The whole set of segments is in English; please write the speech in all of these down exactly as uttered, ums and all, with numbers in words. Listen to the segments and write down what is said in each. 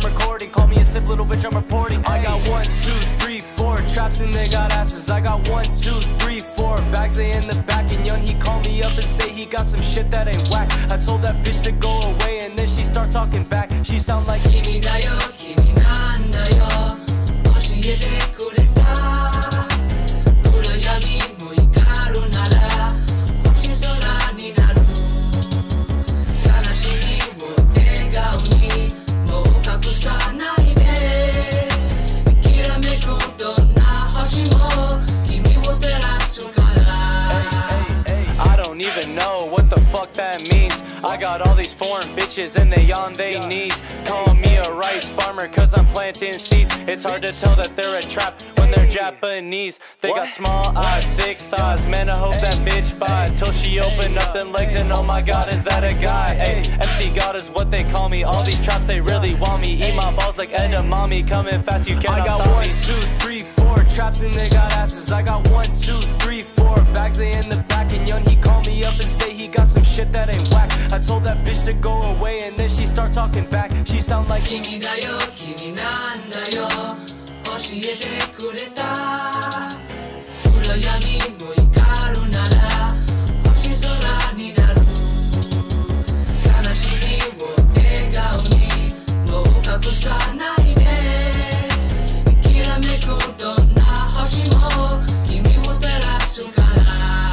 I'm recording. Call me a simp, little bitch, I'm reporting. I got one, two, three, four traps and they got asses. I got one, two, three, four bags, they in the back. And young, he call me up and say he got some shit that ain't whack. I told that bitch to go away and then she start talking back. She sound like Kimi da yo, kimi nanda yo, oshiete kureta. Kurayami mo ikaru nara, oshisora ni naru. Kanashimi wo egao ni mo kakusanai de. Kirameku donna hoshi mo kimi wo terasu kara. I don't even know what the fuck that means. I got all these foreign bitches and they on they knees. Call me a rice farmer cause I'm planting seeds. It's hard to tell that they're a trap when they're Japanese. They got small eyes, thick thighs, man I hope that bitch buys. Till she open up them legs and oh my god is that a guy. Ay, M C God is what they call me. All these traps they really want me. Eat my balls like edamame, coming fast you cannot stop me. I got one, two, three, four traps and they got asses. I got one, two, three, four bags they in the back. And young he call me up and say he got some shit that ain't whack. I told that bitch to go away and then she start talking back. She sound like Kimi da yo, kimi nanda yo, oshiete kureta. Urayami mo ikaru nara, oshisora ni naru. Kanashimi wo egao ni mo kakusanai de. Kirameku donna hoshi mo kimi wo terasu kara.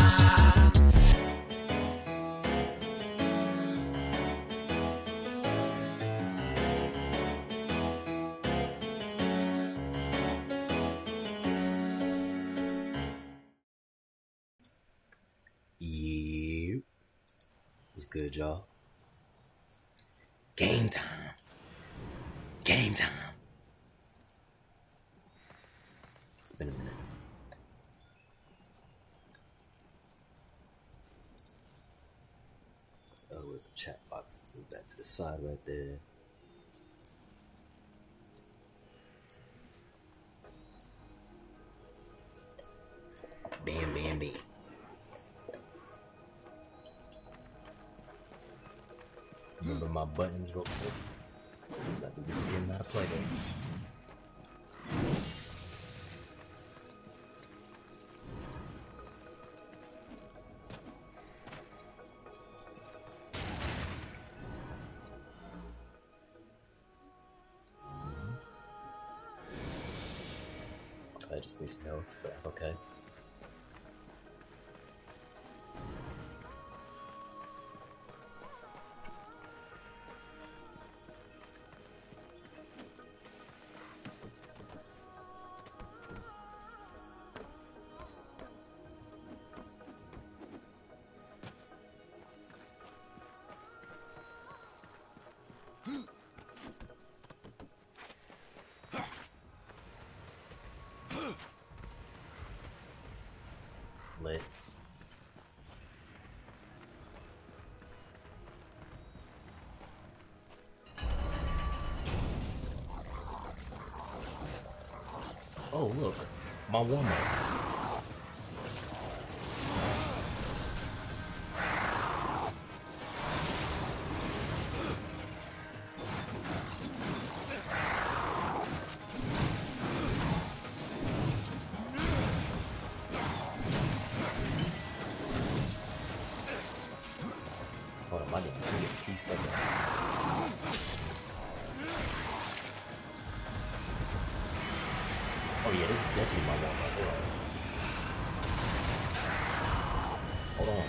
Yep. What's good, y'all? Game time. Game time. It's been a minute. Oh, there's a chat box. Move that to the side right there. Bam, bam, bam. Remember my buttons real quick, because I do be forgetting how to play those. Okay, I just wasted health, but that's okay. Lit. Oh, look, my warm-up. Hold on, I need to get pieced up. Oh yeah, this is definitely my warm-up. Hold on. Hold on.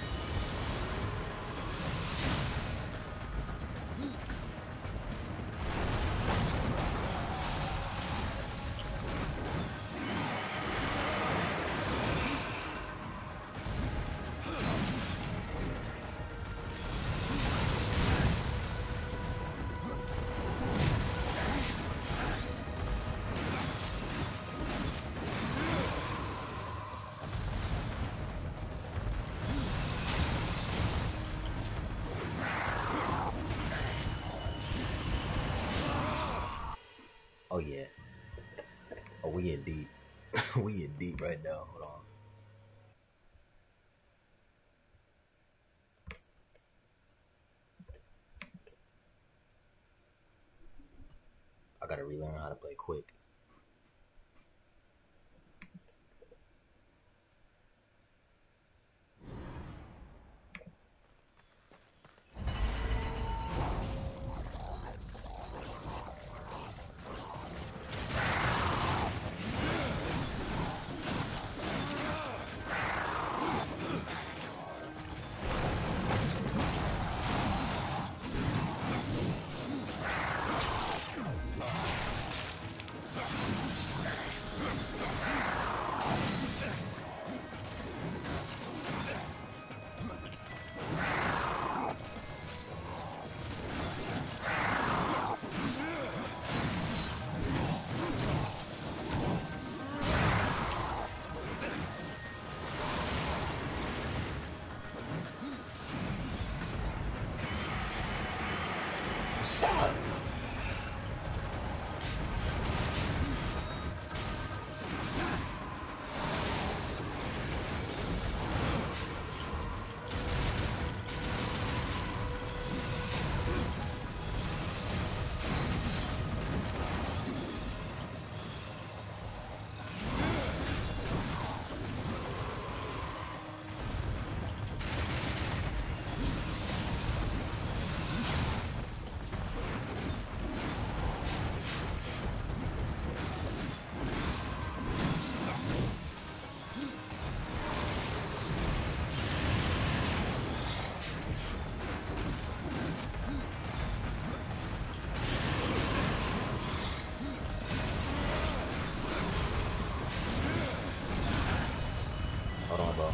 Oh yeah. Oh, we in deep. We in deep right now. Hold on. gotta relearn how to play quick. What's up? Hold on, bro.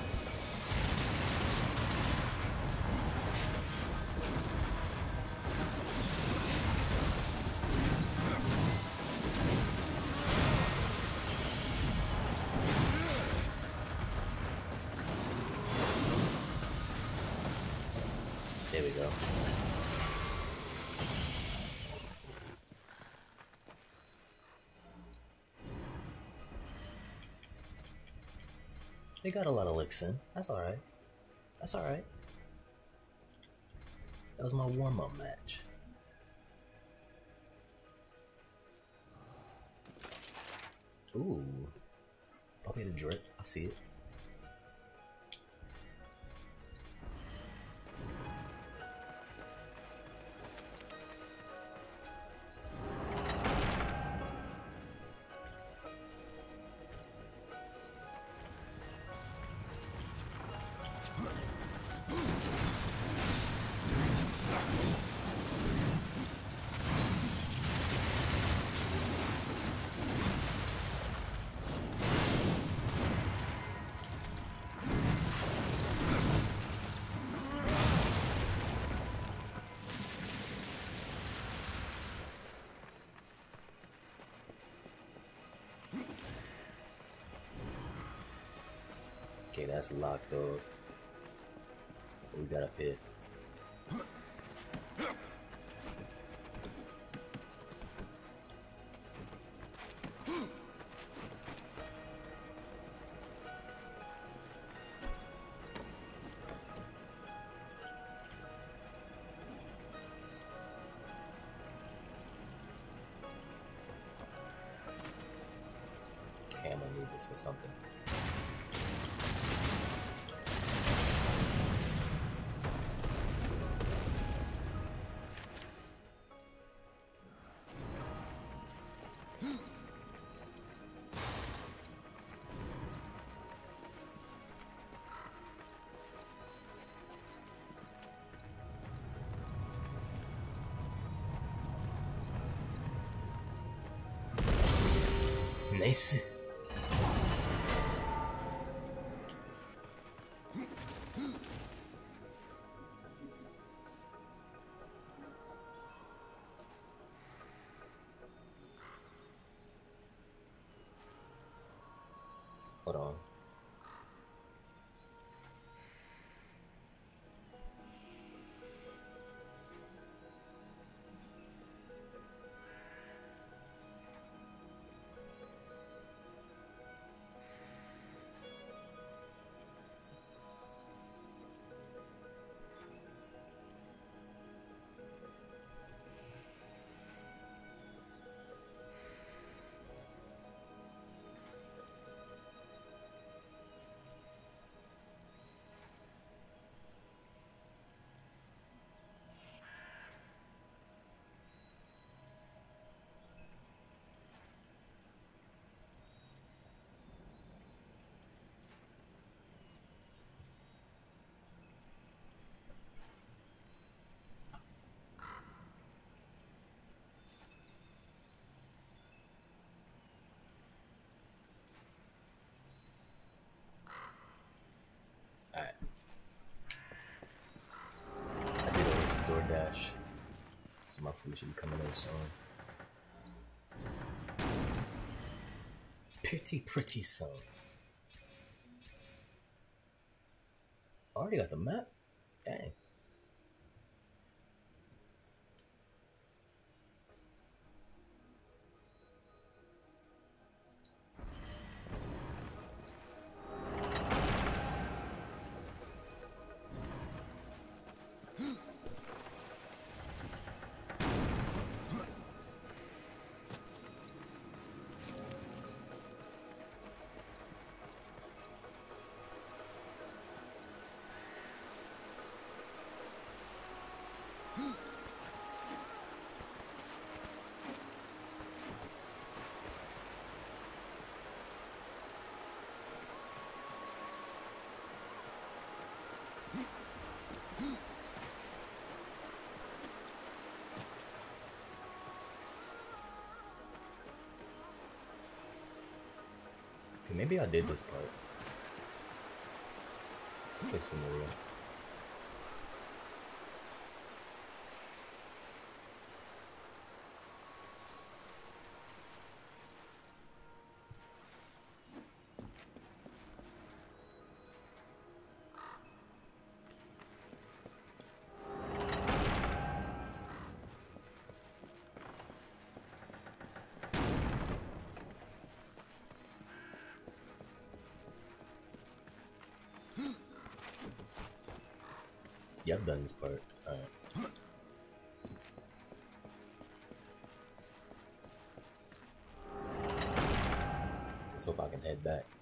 There we go. They got a lot of licks in. That's alright. That's alright. That was my warm-up match. Ooh. Okay, the drip. I see it. Okay, that's locked off. What we got up here? Okay, I'm gonna need this for something. Nice. Hold on. food should be coming in soon. Pretty, pretty soon. Already got the map? Dang. Okay, maybe I did this part. This looks familiar. Yeah, I've done this part. Alright. Let's hope I can head back.